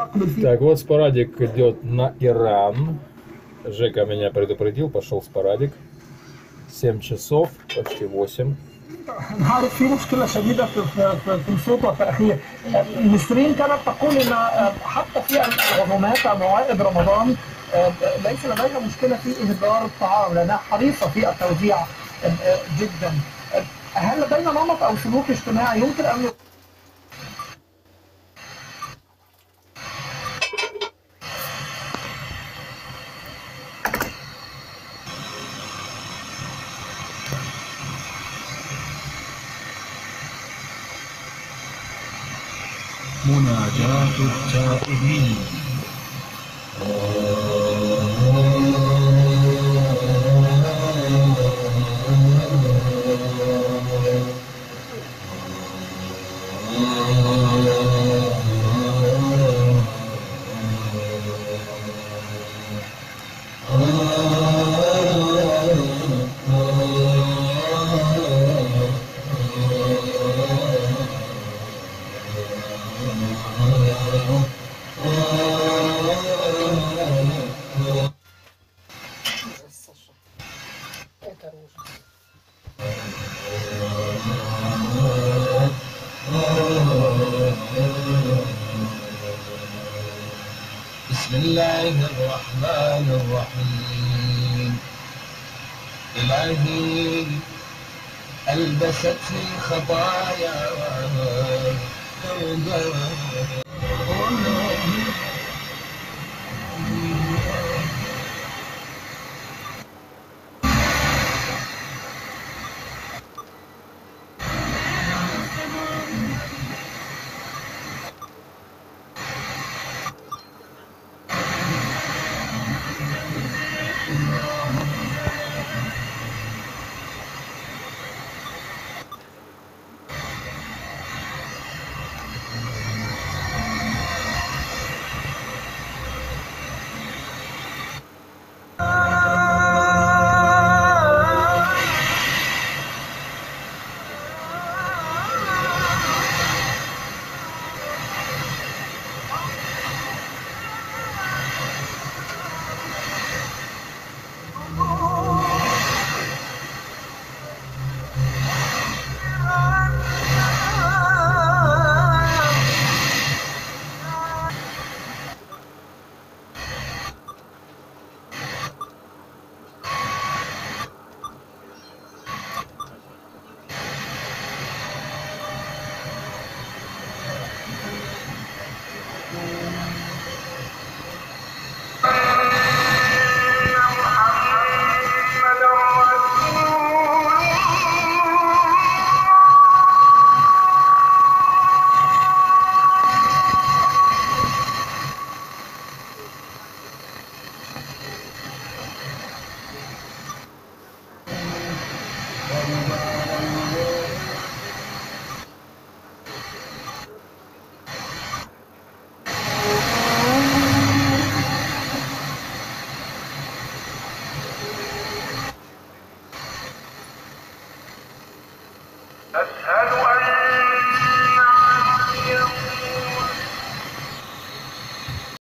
Так, вот спарадик идет на Иран. Жека меня предупредил, пошел спарадик. 7 часов, почти 8. أنا عارف في مشكلة شديدة في الصوت والتأخير. نسرين كانت تقول إن حتى في العزومات موائد رمضان ليس لديها مشكلة في إهدار الطعام لأنها حريصة في التوزيع جدا. هل لدينا نمط أو سلوك اجتماعي يمكن أن مناجاة التائبين. بسم الله الرحمن الرحيم. إلهي ألبستني الخطايا